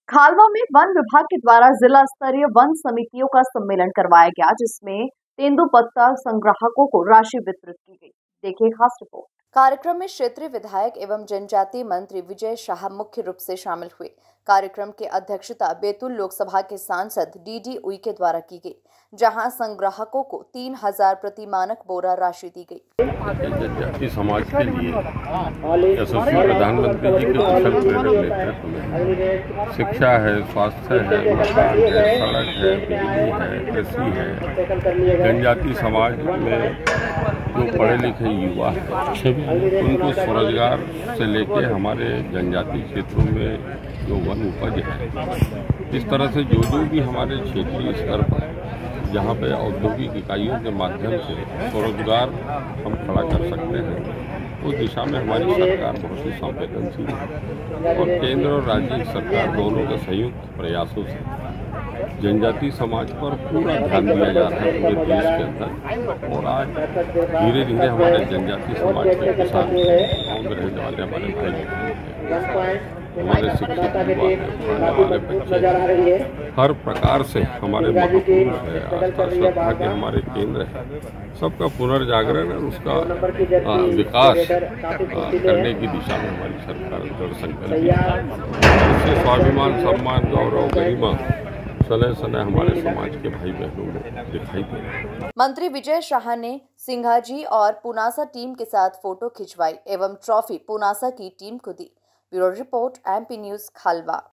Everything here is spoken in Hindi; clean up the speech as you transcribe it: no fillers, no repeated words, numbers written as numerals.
खालवा में वन विभाग के द्वारा जिला स्तरीय वन समितियों का सम्मेलन करवाया गया, जिसमें तेंदुपत्ता संग्राहकों को राशि वितरित की गई। देखिए खास रिपोर्ट। कार्यक्रम में क्षेत्रीय विधायक एवं जनजातीय मंत्री विजय शाह मुख्य रूप से शामिल हुए। कार्यक्रम की अध्यक्षता बैतूल लोकसभा के सांसद डीडी उइके द्वारा की गई, जहां संग्राहकों को 3000 प्रति मानक बोरा राशि दी गई। जनजातीय समाज के लिए यशस्वी प्रधानमंत्री जी के कुशल प्रेरक नेतृत्व में शिक्षा है, स्वास्थ्य है, मकान है, सड़क है, बिजली है, कृषि है। जनजातीय समाज में जो पढ़े लिखे युवा है उनको स्वरोजगार से लेके हमारे जनजातीय क्षेत्रों में जो वन उपज है, इस तरह से जो भी हमारे क्षेत्रीय स्तर पर जहाँ पे औद्योगिक इकाइयों के माध्यम से स्वरोजगार हम खड़ा कर सकते हैं, उस दिशा में हमारी सरकार बहुत ही संवेदनशील है और केंद्र और राज्य सरकार दोनों के संयुक्त प्रयासों से जनजातीय समाज पर पूरा ध्यान दिया जा रहा है पूरे देश के अंदर। और आज धीरे धीरे हमारे जनजातीय समाज के किसान गाँव में रहने वाले हमारे भाई हमारे शिक्षित युवा है, पढ़ने वाले बच्चे, हर प्रकार से हमारे महापुरुष है, आस्था श्रद्धा के हमारे केंद्र है, सबका पुनर्जागरण और उसका विकास करने की दिशा में हमारी सरकार दृढ़ संकल्पित है। इससे स्वाभिमान, सम्मान, गौरव, गरिमा सने सने हमारे समाज के भाई बहनों में दिखाई दे रहे हैं। मंत्री विजय शाह ने सिंघाजी और पुनासा टीम के साथ फोटो खिंचवाई एवं ट्रॉफी पुनासा की टीम को दी। Bureau report, MP news, Khalwa.